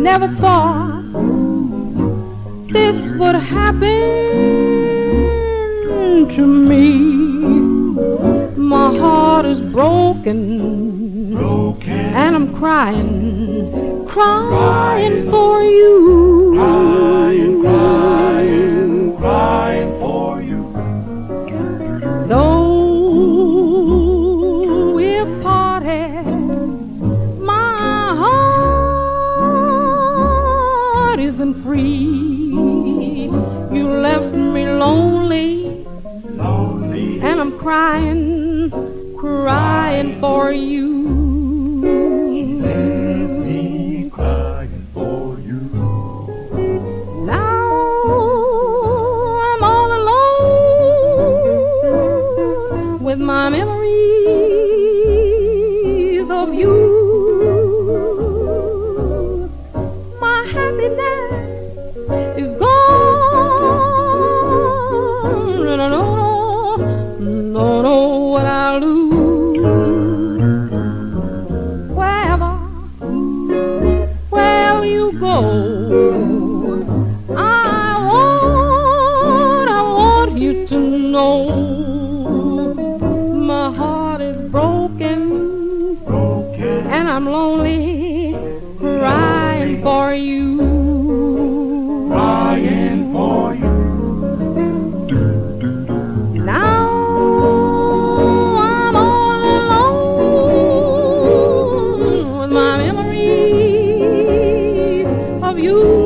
never thought this would happen to me. My heart is broken, and I'm crying, crying for you. Crying, crying, crying for you. Though we're parted, my heart isn't free. You left me lonely, and I'm crying, crying for you. Left me crying for you. Now I'm all alone with my memories of you. My happiness is gone, and I don't know what I'll lose. Wherever you go, I want you to know my heart is broken, and I'm lonely, crying for you. Crying for you. Now I'm all alone with my memories of you.